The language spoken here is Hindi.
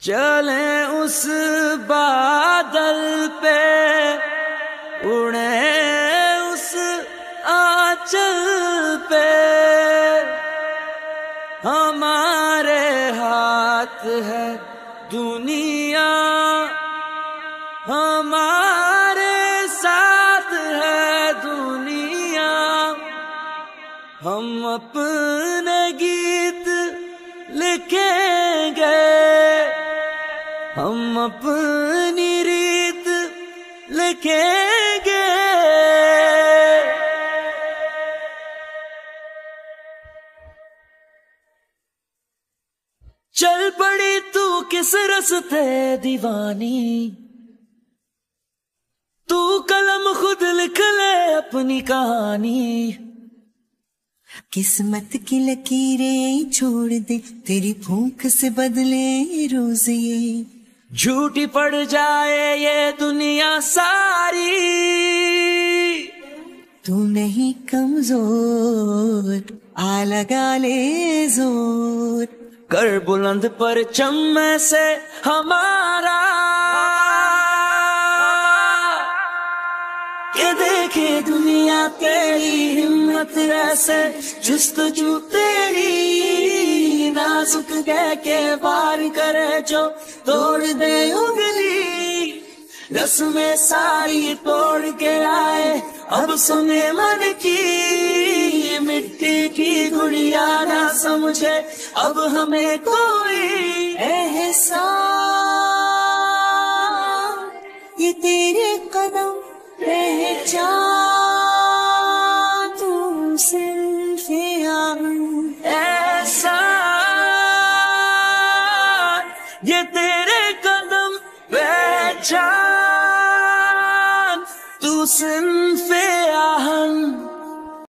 चले उस बादल पे, उड़े उस आंचल पे, हमारे हाथ है दुनिया, हमारे साथ है दुनिया। हम अपने गीत लिखेंगे, हम अपनी रीत लिखेंगे। चल पड़ी तू किस रस्ते दीवानी, तू कलम खुद लिख ले अपनी कहानी। किस्मत की लकीरें छोड़ दे, तेरी भूख से बदले रोज ये। झूठी पड़ जाए ये दुनिया सारी, तू नहीं कमजोर, आ लगा ले जोर। कर बुलंद परचम से हमारा, के देखे दुनिया तेरी हिम्मत ऐसे, जुस्तजू तेरी नाजुक कह के वार करे जो तोड़ दे उंगली। रस्में सारी तोड़ के आए अब सुने मन की, मिट्टी की गुड़िया ना समझे अब हमें कोई एहसान। ये तेरे कदम पहचान, तू सिर्फ एहसान। ये तेरे कदम पहचान, तू सिर्फ आहन।